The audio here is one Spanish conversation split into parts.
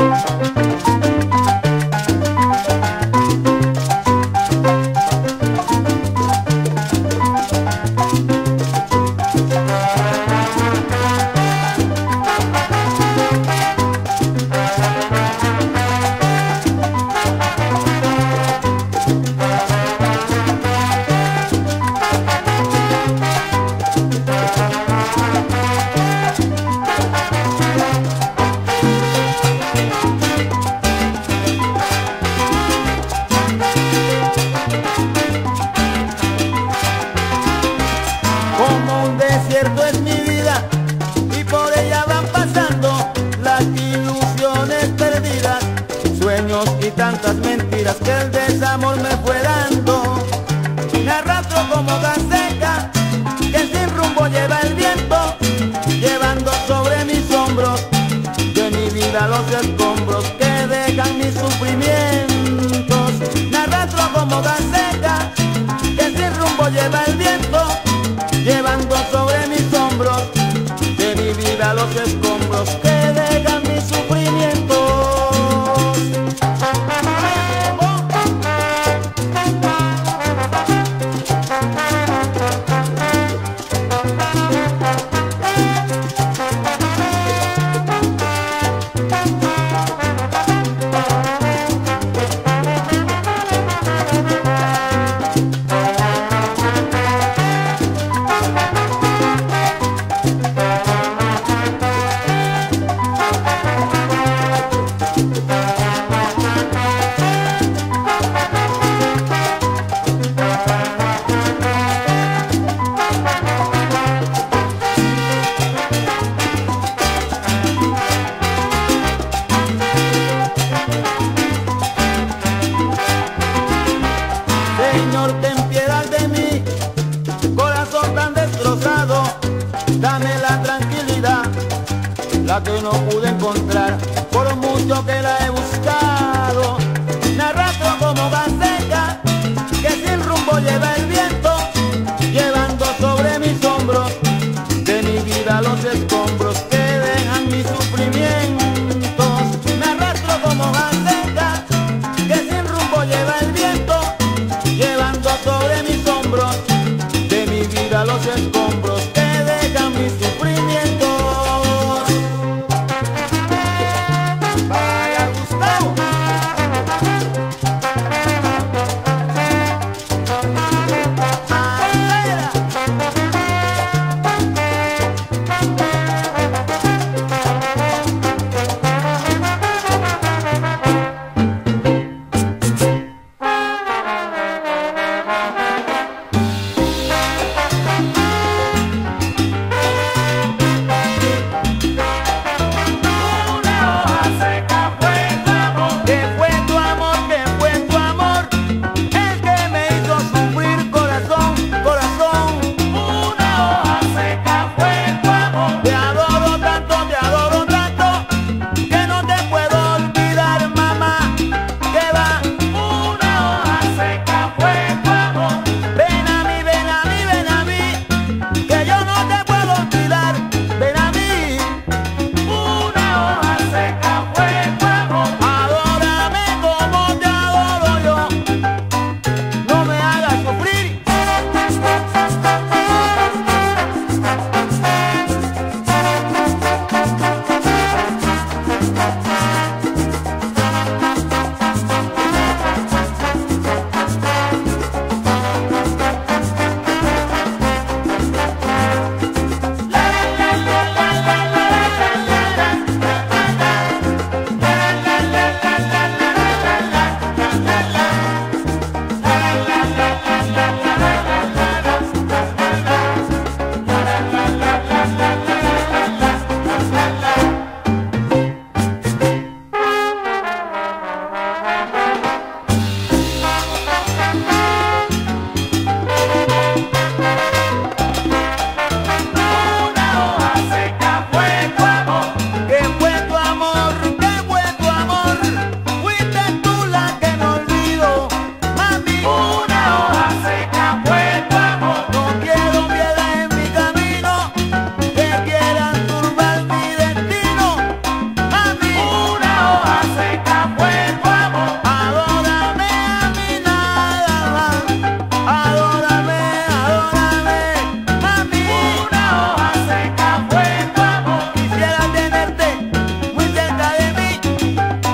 Como un desierto es mi vida y por ella van pasando las ilusiones perdidas, sueños y tantas mentiras que el desamor me fue dando. Me arrastro como gas seca que sin rumbo lleva el viento, llevando sobre mis hombros de mi vida los escombros que dejan mis sufrimientos. Me arrastro como gas seca que sin rumbo lleva el viento, llevando sobre mis hombros de mi vida los escombros que dejan mis sufrimientos.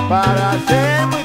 para ser